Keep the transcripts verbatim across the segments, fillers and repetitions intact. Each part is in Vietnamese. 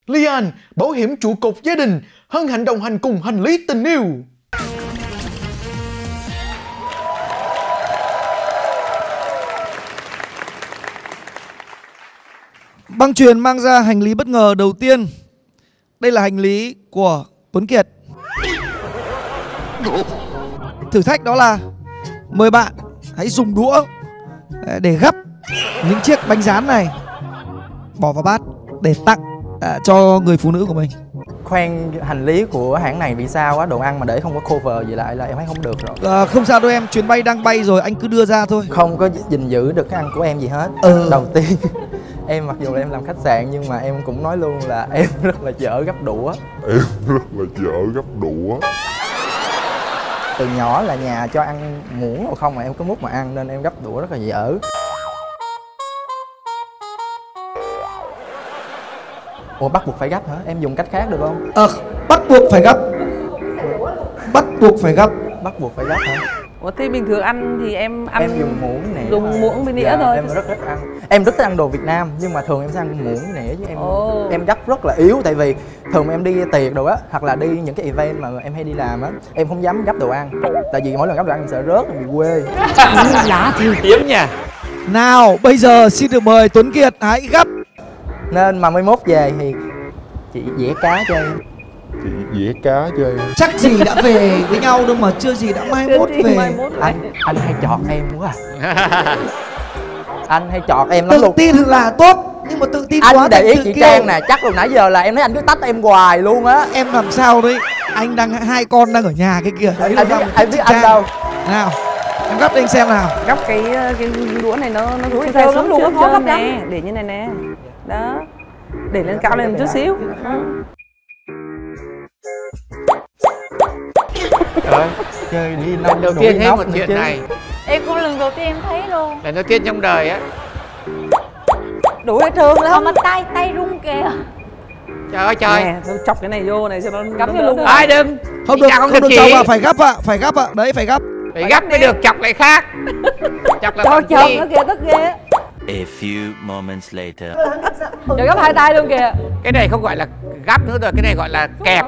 Lian, bảo hiểm trụ cột gia đình, hân hạnh đồng hành cùng hành lý tình yêu. Băng chuyền mang ra hành lý bất ngờ đầu tiên. Đây là hành lý của Tuấn Kiệt. Thử thách đó là mời bạn hãy dùng đũa để gắp những chiếc bánh rán này, bỏ vào bát để tặng à, cho người phụ nữ của mình. Khoan hành lý của hãng này bị sao á, đồ ăn mà để không có cover gì lại là em thấy không được rồi. À, không sao đâu em, chuyến bay đang bay rồi, anh cứ đưa ra thôi. Không có gìn giữ được cái ăn của em gì hết. Ừ. Đầu tiên em mặc dù là em làm khách sạn nhưng mà em cũng nói luôn là em rất là dở gắp đũa. Em rất là dở gắp đũa. Từ nhỏ là nhà cho ăn muỗng rồi không mà em có múc mà ăn nên em gắp đũa rất là dở. Ủa bắt buộc phải gắp hả? Em dùng cách khác được không? Ờ, à, bắt buộc phải gắp. Bắt buộc phải gắp. Bắt buộc phải gắp hả? Ủa thế bình thường ăn thì em ăn em dùng muỗng nĩa dùng muỗng với nĩa dạ, thôi. Em rất thích ăn. Em rất thích ăn đồ Việt Nam nhưng mà thường em sẽ ăn muỗng với nĩa chứ em oh. em gắp rất là yếu, tại vì thường em đi tiệc đồ á hoặc là đi những cái event mà em hay đi làm á, em không dám gắp đồ ăn. Tại vì mỗi lần gắp đồ ăn em sợ rớt, em bị quê. Lạ thì Hiếm nha. Nào, bây giờ xin được mời Tuấn Kiệt hãy gắp. Nên mà mai mốt về thì chị vẽ cá cho em. Chị vẽ cá cho em. Chắc gì đã về với nhau đâu mà chưa gì đã mai mốt về. mai mốt Anh anh hay chọt em quá à. Anh hay chọt em lắm tự luôn. Tự tin là tốt nhưng mà tự tin anh quá để ý chị kêu. Trang nè, chắc lúc nãy giờ là em thấy anh cứ tách em hoài luôn á. Em làm sao đấy? Anh đang hai con đang ở nhà cái kia. Đấy, anh biết, anh biết anh đâu. Nào, em gắp cho anh xem nào. Gắp cái cái đũa này nó nó đũa thơm lắm luôn, nó khó gắp nè, để như này nè. Đó. Để lên cao lên một chút xíu. Trời, chơi đi lần đầu tiên thấy một chuyện này. Em cũng lần đầu tiên em thấy luôn. Lần đầu tiên trong đời á. Đũa nó trơn lắm. Mà tay tay rung kìa. Trời ơi trời. Nè, tôi chọc cái này vô này cho nó cắm vô luôn. Ai đừng. Không được, không, không được chọc ạ, phải gắp ạ, phải gắp ạ. Đấy phải gắp. Phải gắp mới được, chọc lại khác. Chọc là Trời trời nó kìa, tức ghê. A few moments later. Giờ gắp hai tay luôn kìa. Cái này không gọi là gắp nữa rồi, cái này gọi là kẹp.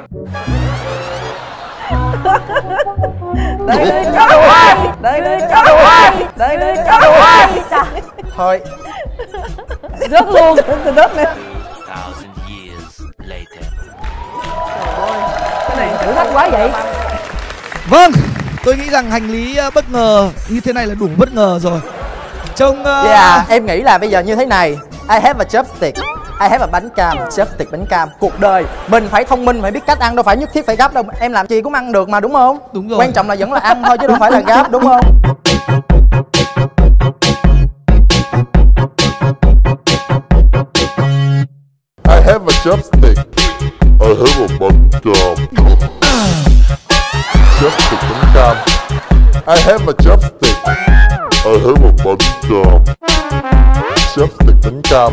Đây đây trời ơi. Đây đây trời ơi. Đây đây trời ơi. Thôi. Rớt luôn, từ rớt lên. Thousand years later. Trời ơi, cái này thử thách quá vậy. Vâng, tôi nghĩ rằng hành lý bất ngờ như thế này là đủ bất ngờ rồi. Trông uh... dạ, em nghĩ là bây giờ như thế này. I have a chopstick, I have a bánh cam, chopstick bánh cam. Cuộc đời mình phải thông minh, phải biết cách ăn, đâu phải nhất thiết phải gắp đâu. Em làm gì cũng ăn được mà, đúng không? Đúng rồi. Quan trọng là vẫn là ăn thôi chứ đâu phải là gắp, đúng không? I have a chopstick. I have a bánh cam. Chopstick bánh cam. I have a chopstick. I have a bánh cam. Chopstick bánh cam.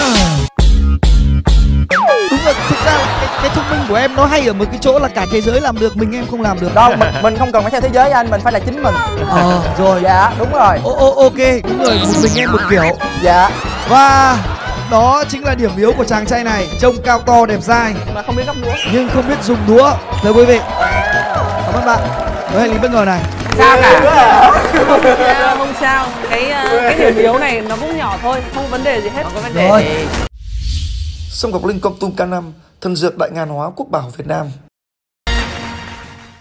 Đúng là thực ra cái, cái thông minh của em nó hay ở một cái chỗ là cả thế giới làm được, mình em không làm được. Đâu, mình, mình không cần phải theo thế giới anh, mình phải là chính mình. Ờ, rồi. Dạ, đúng rồi. Ô, ô, ok, đúng rồi, một mình em một kiểu. Dạ. Và đó chính là điểm yếu của chàng trai này. Trông cao to đẹp dai mà không biết gắp đũa, nhưng không biết dùng đũa. Thưa quý vị, cảm ơn bạn với hành lý bất ngờ này. Sao cả? Không sao, cái cái điểm yếu này nó cũng nhỏ thôi, không có vấn đề gì hết. Không có vấn đề Rồi. gì. Sâm Ngọc Linh Công Tum K năm, thần dược đại ngàn hóa quốc bảo Việt Nam.